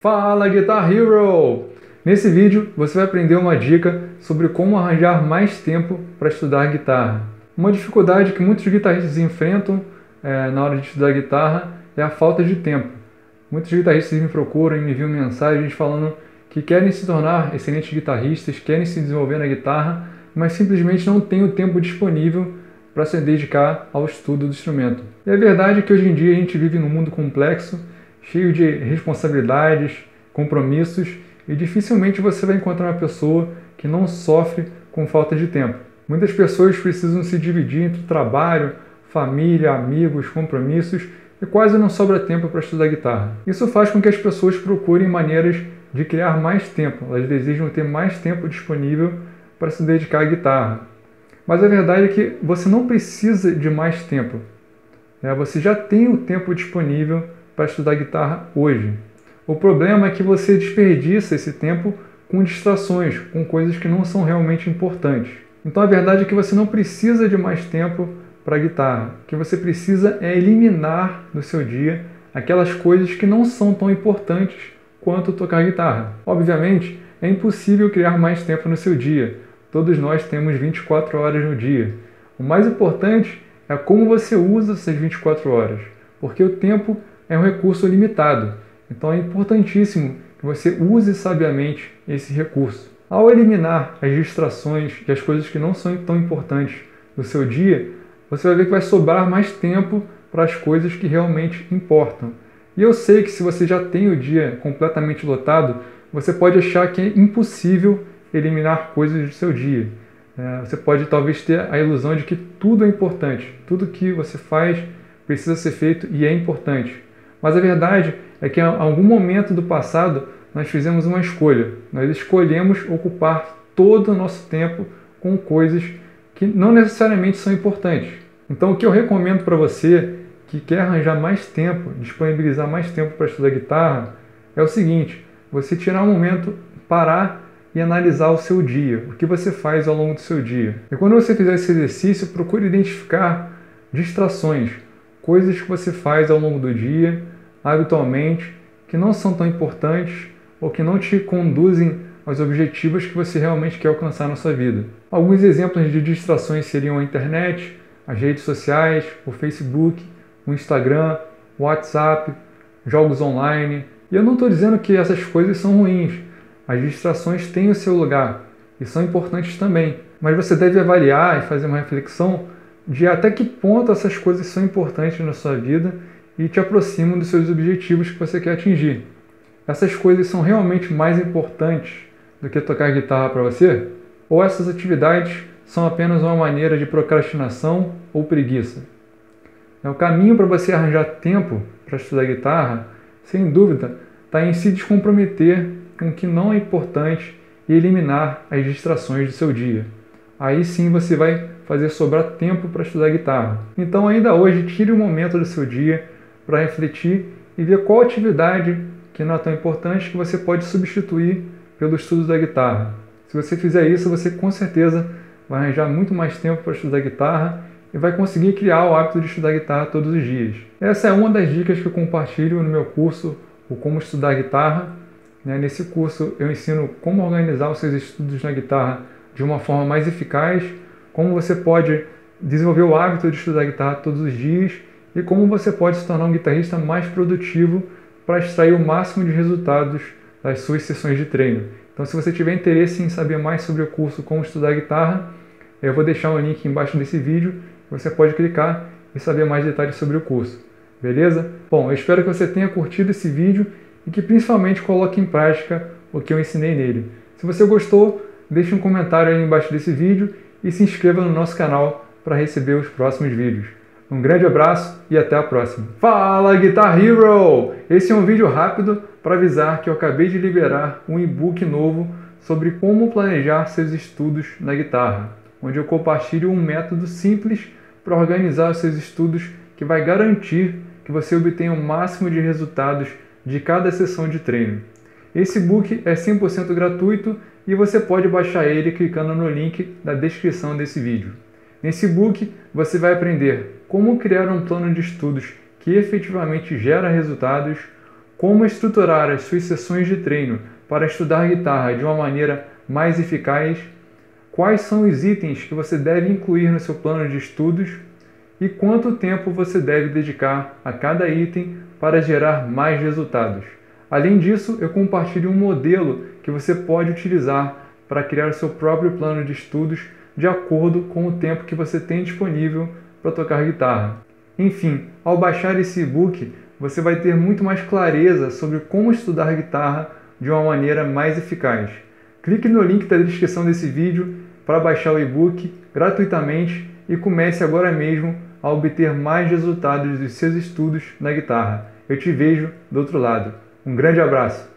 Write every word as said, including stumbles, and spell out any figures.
Fala Guitar Hero! Nesse vídeo você vai aprender uma dica sobre como arranjar mais tempo para estudar guitarra. Uma dificuldade que muitos guitarristas enfrentam é, na hora de estudar guitarra é a falta de tempo. Muitos guitarristas me procuram e me enviam mensagens falando que querem se tornar excelentes guitarristas, querem se desenvolver na guitarra, mas simplesmente não têm o tempo disponível para se dedicar ao estudo do instrumento. E a verdade é que hoje em dia a gente vive num mundo complexo, cheio de responsabilidades, compromissos, e dificilmente você vai encontrar uma pessoa que não sofre com falta de tempo. Muitas pessoas precisam se dividir entre trabalho, família, amigos, compromissos, e quase não sobra tempo para estudar guitarra. Isso faz com que as pessoas procurem maneiras de criar mais tempo, elas desejam ter mais tempo disponível para se dedicar à guitarra. Mas a verdade é que você não precisa de mais tempo. Né? Você já tem o tempo disponível para estudar guitarra hoje. O problema é que você desperdiça esse tempo com distrações, com coisas que não são realmente importantes. Então a verdade é que você não precisa de mais tempo para a guitarra. O que você precisa é eliminar do seu dia aquelas coisas que não são tão importantes quanto tocar guitarra. Obviamente, é impossível criar mais tempo no seu dia. Todos nós temos vinte e quatro horas no dia. O mais importante é como você usa essas vinte e quatro horas, porque o tempo é um recurso limitado. Então é importantíssimo que você use sabiamente esse recurso. Ao eliminar as distrações e as coisas que não são tão importantes do seu dia, você vai ver que vai sobrar mais tempo para as coisas que realmente importam. E eu sei que se você já tem o dia completamente lotado, você pode achar que é impossível eliminar coisas do seu dia. Você pode talvez ter a ilusão de que tudo é importante, tudo que você faz precisa ser feito e é importante. Mas a verdade é que em algum momento do passado nós fizemos uma escolha. Nós escolhemos ocupar todo o nosso tempo com coisas que não necessariamente são importantes. Então o que eu recomendo para você que quer arranjar mais tempo, disponibilizar mais tempo para estudar guitarra, é o seguinte: você tirar um momento, parar e analisar o seu dia, o que você faz ao longo do seu dia. E quando você fizer esse exercício, procure identificar distrações, coisas que você faz ao longo do dia, habitualmente, que não são tão importantes ou que não te conduzem aos objetivos que você realmente quer alcançar na sua vida. Alguns exemplos de distrações seriam a internet, as redes sociais, o Facebook, o Instagram, o WhatsApp, jogos online. E eu não estou dizendo que essas coisas são ruins. As distrações têm o seu lugar e são importantes também. Mas você deve avaliar e fazer uma reflexão de até que ponto essas coisas são importantes na sua vida e te aproximam dos seus objetivos que você quer atingir. Essas coisas são realmente mais importantes do que tocar guitarra para você? Ou essas atividades são apenas uma maneira de procrastinação ou preguiça? O caminho para você arranjar tempo para estudar guitarra, sem dúvida, está em se descomprometer com o que não é importante e eliminar as distrações do seu dia. Aí sim você vai fazer sobrar tempo para estudar guitarra. Então ainda hoje, tire um momento do seu dia para refletir e ver qual atividade que não é tão importante que você pode substituir pelo estudo da guitarra. Se você fizer isso, você com certeza vai arranjar muito mais tempo para estudar guitarra e vai conseguir criar o hábito de estudar guitarra todos os dias. Essa é uma das dicas que eu compartilho no meu curso, o Como Estudar Guitarra. Nesse curso eu ensino como organizar os seus estudos na guitarra de uma forma mais eficaz, como você pode desenvolver o hábito de estudar guitarra todos os dias e como você pode se tornar um guitarrista mais produtivo para extrair o máximo de resultados das suas sessões de treino. Então, se você tiver interesse em saber mais sobre o curso Como Estudar Guitarra, eu vou deixar um link embaixo desse vídeo, você pode clicar e saber mais detalhes sobre o curso. Beleza? Bom, eu espero que você tenha curtido esse vídeo e que principalmente coloque em prática o que eu ensinei nele. Se você gostou, deixe um comentário aí embaixo desse vídeo e se inscreva no nosso canal para receber os próximos vídeos. Um grande abraço e até a próxima. Fala Guitar Hero! Esse é um vídeo rápido para avisar que eu acabei de liberar um e-book novo sobre como planejar seus estudos na guitarra, onde eu compartilho um método simples para organizar os seus estudos que vai garantir que você obtenha o máximo de resultados de cada sessão de treino. Esse e-book é cem por cento gratuito e você pode baixar ele clicando no link da descrição desse vídeo. Nesse e-book você vai aprender como criar um plano de estudos que efetivamente gera resultados, como estruturar as suas sessões de treino para estudar guitarra de uma maneira mais eficaz, quais são os itens que você deve incluir no seu plano de estudos e quanto tempo você deve dedicar a cada item para gerar mais resultados. Além disso, eu compartilho um modelo que você pode utilizar para criar o seu próprio plano de estudos de acordo com o tempo que você tem disponível para tocar guitarra. Enfim, ao baixar esse e-book, você vai ter muito mais clareza sobre como estudar guitarra de uma maneira mais eficaz. Clique no link da descrição desse vídeo para baixar o e-book gratuitamente e comece agora mesmo a obter mais resultados dos seus estudos na guitarra. Eu te vejo do outro lado. Um grande abraço!